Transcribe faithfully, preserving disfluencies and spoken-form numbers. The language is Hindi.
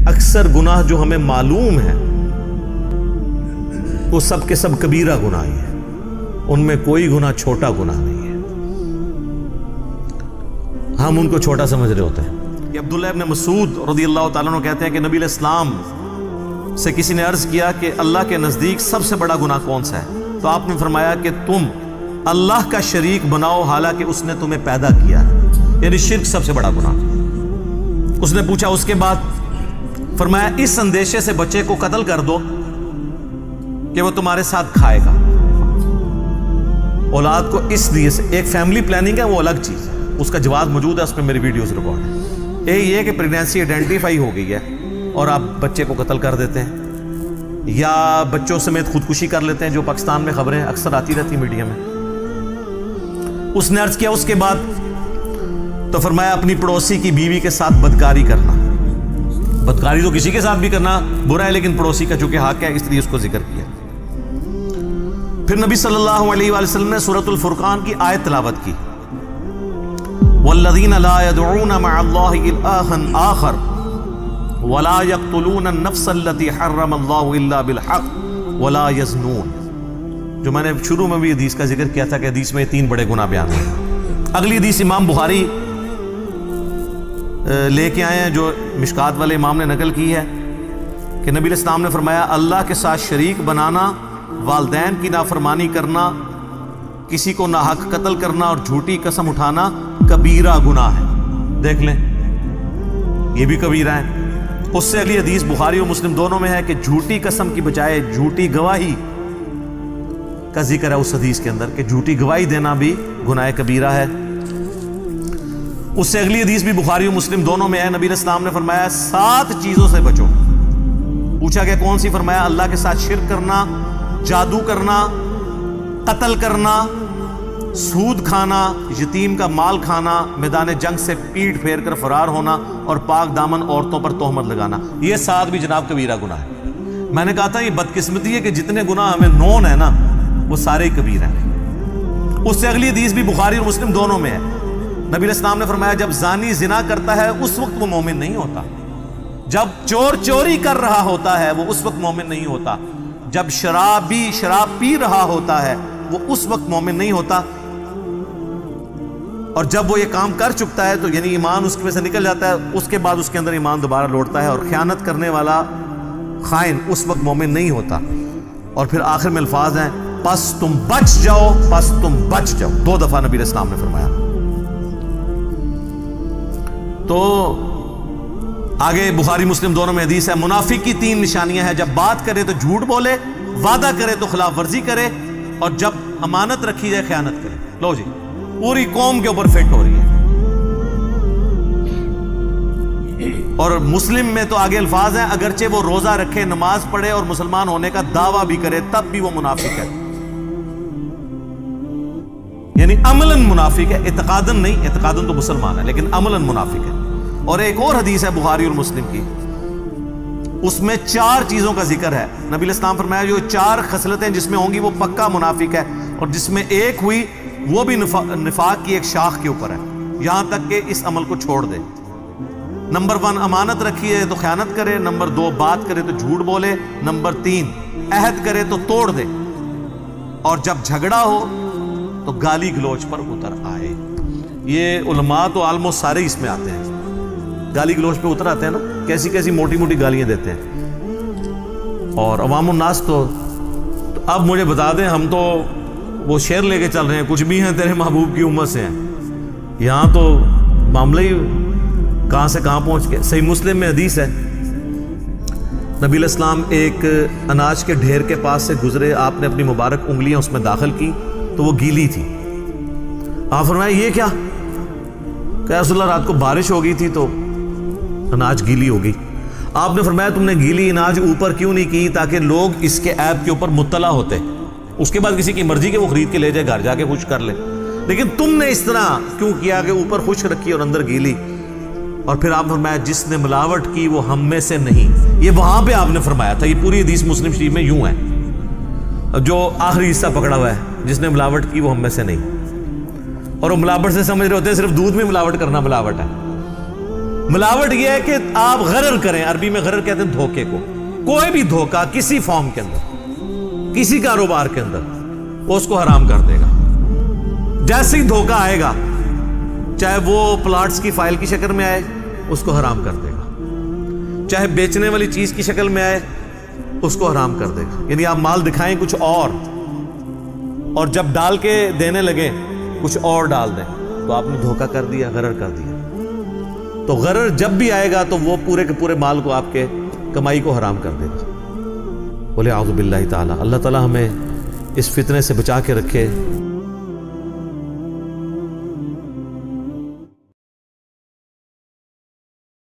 अक्सर गुनाह जो हमें मालूम है वो सब के सब कबीरा गुनाह ही है, उनमें कोई गुनाह छोटा गुनाह नहीं है। हम उनको छोटा समझ रहे होते हैं। अब्दुल्ला इब्न मसूद रज़ियल्लाहु ताला अन्हु कहते हैं कि नबी इस्लाम से किसी ने अर्ज किया कि अल्लाह के नजदीक सबसे बड़ा गुनाह कौन सा है, तो आपने फरमाया कि तुम अल्लाह का शरीक बनाओ हालांकि उसने तुम्हें पैदा किया, यानी शिर्क सबसे बड़ा गुनाह। उसने पूछा उसके बाद, फरमाया इस अंदेशे से बच्चे को कत्ल कर दो कि वो तुम्हारे साथ खाएगा। औलाद को इसलिए से एक फैमिली प्लानिंग है, वो अलग चीज है, उसका जवाब मौजूद है, उस पर मेरी वीडियोस रिकॉर्ड है। एक ये कि प्रेगनेंसी आइडेंटिफाई हो गई है और आप बच्चे को कत्ल कर देते हैं, या बच्चों समेत खुदकुशी कर लेते हैं, जो पाकिस्तान में खबरें अक्सर आती रहती मीडिया में। उसने अर्ज किया उसके बाद, तो फरमाया अपनी पड़ोसी की बीवी के साथ बदकारी करना। बदकारी तो किसी के साथ भी करना बुरा है, लेकिन पड़ोसी का चूंकि हक है इसलिए उसको जिक्र किया। फिर नबी सल्लल्लाहु अलैहि वसल्लम ने सूरतुल फुरकान की आयत तिलावत की, वल्लज़ीना ला यदऊना मअल्लाहि इलाहन आखर वला यक़्तुलूना अन-नफ़्सल्लती हर्रमल्लाहु इल्ला बिल-हक़ वला यज़नून। जो मैंने शुरू में भी हदीस का जिक्र किया था कि हदीस में तीन बड़े गुनाह बयान हैं। अगली हदीस इमाम बुखारी लेके आए हैं, जो मिशकात वाले इमाम ने नकल की है कि नबी इस्लाम ने फरमाया अल्लाह के साथ शरीक बनाना, वालदैन की नाफरमानी करना, किसी को नाहक कत्ल करना और झूठी कसम उठाना कबीरा गुनाह है। देख लें, ये भी कबीरा है। उससे अगली हदीस बुखारी और मुस्लिम दोनों में है कि झूठी कसम की बजाय झूठी गवाही का जिक्र है उस हदीस के अंदर, कि झूठी गवाही देना भी गुनाह कबीरा है। उससे अगली हदीस भी बुखारी और मुस्लिम दोनों में है। नबी इस्लाम ने फरमाया सात चीजों से बचो। पूछा गया कौन सी? फरमाया अल्लाह के साथ शिर्क करना, जादू करना, कत्ल करना, सूद खाना, यतीम का माल खाना, मैदान जंग से पीठ फेर कर फरार होना और पाक दामन औरतों पर तोहमत लगाना। ये सात भी जनाब कबीरा गुनाह है। मैंने कहा था ये बदकिस्मती है कि जितने गुनाह हमें नोन है ना वो सारे ही कबीरा हैं। उससे अगली हदीस भी बुखारी और मुस्लिम दोनों में है। नबी इस्लाम ने फरमाया जब जानी जिना करता है उस वक्त वो मोमिन नहीं होता, जब चोर चोरी कर रहा होता है वो उस वक्त मोमिन नहीं होता, जब शराबी शराब पी रहा होता है वो उस वक्त मोमिन नहीं होता, और जब वो ये काम कर चुकता है तो यानी ईमान उसके में से निकल जाता है, उसके बाद उसके अंदर ईमान दोबारा लौटता है, और खयानत करने वाला खाइन उस वक्त मोमिन नहीं होता। और फिर आखिर में अल्फाज हैं बस तुम बच जाओ, बस तुम बच जाओ, दो दफा नबी इस्लाम ने फरमाया। तो आगे बुखारी मुस्लिम दोनों में हदीस है, मुनाफिक की तीन निशानियां हैं, जब बात करे तो झूठ बोले, वादा करे तो खिलाफ वर्जी करे, और जब अमानत रखी जाए खयानत करे। लो जी, पूरी कौम के ऊपर फिट हो रही है। और मुस्लिम में तो आगे अल्फाज हैं, अगरचे वो रोजा रखे, नमाज पढ़े और मुसलमान होने का दावा भी करे, तब भी वो मुनाफिक है, यानी अमलन मुनाफिक है, इत्कादन नहीं। इत्कादन तो मुसलमान है लेकिन अमलन मुनाफिक है। और एक और हदीस है बुखारी और मुस्लिम की, उसमें चार चीजों का जिक्र है। नबी इस्लाम फरमाया जो चार खसलतें जिसमें होंगी वो पक्का मुनाफिक है, और जिसमें एक हुई वो भी निफाक की एक शाख के ऊपर है, यहां तक कि इस अमल को छोड़ दे। नंबर वन, अमानत रखी है तो ख्यानत करे। नंबर दो, बात करे तो झूठ बोले। नंबर तीन, अहद करे तो तोड़ दे। और जब झगड़ा हो तो गाली गलोच पर उतर आए। ये उलमा तो ऑलमोस्ट सारे इसमें आते हैं, गाली गलोच पे उतर आते हैं ना, कैसी कैसी मोटी मोटी गालियां देते हैं। और अवामुन्नास तो, तो अब मुझे बता दें, हम तो वो शेर लेके चल रहे हैं, कुछ भी हैं तेरे महबूब की उम्मत से हैं। यहाँ तो मामले ही कहाँ से कहाँ पहुँच गए। सही मुस्लिम में हदीस है, नबी इस्लाम एक अनाज के ढेर के पास से गुजरे, आपने अपनी मुबारक उंगलियां उसमें दाखिल की तो वो गीली थी। आप फरमाया ये क्या? क्या रसूलुल्लाह रात को बारिश हो गई थी तो अनाज गीली हो गई। आपने फरमाया तुमने गीली अनाज ऊपर क्यों नहीं की ताकि लोग इसके ऐप के ऊपर मुत्तला होते, उसके बाद किसी की मर्जी के वो खरीद के ले जाए, घर जाके खुश कर ले, लेकिन तुमने इस तरह क्यों किया कि ऊपर खुश रखी और अंदर गीली। और फिर आपने फरमाया जिसने मिलावट की वो हम में से नहीं। ये वहां पे आपने फरमाया था, ये पूरी हदीस मुस्लिम शरीफ में यूं है, जो आखिरी हिस्सा पकड़ा हुआ है, जिसने मिलावट की वो हम में से नहीं। और वो मिलावट से समझ रहे होते हैं सिर्फ दूध में मिलावट करना मिलावट है, मिलावट यह है कि आप गरर करें, अरबी में गरर कहते हैं धोखे को। कोई भी धोखा किसी फॉर्म के अंदर, किसी कारोबार के अंदर, वो उसको हराम कर देगा। जैसे ही धोखा आएगा, चाहे वो प्लॉट्स की फाइल की शक्ल में आए, उसको हराम कर देगा, चाहे बेचने वाली चीज की शक्ल में आए, उसको हराम कर देगा। यानी आप माल दिखाएं कुछ और, और जब डाल के देने लगे कुछ और डाल दें, तो आपने धोखा कर दिया, गरर कर दिया। तो गरर जब भी आएगा तो वो पूरे के पूरे माल को, आपके कमाई को हराम कर देगा। बोले आउज़ु बिल्लाहि ताला। अल्लाह ताला हमें इस फितने से बचा के रखे।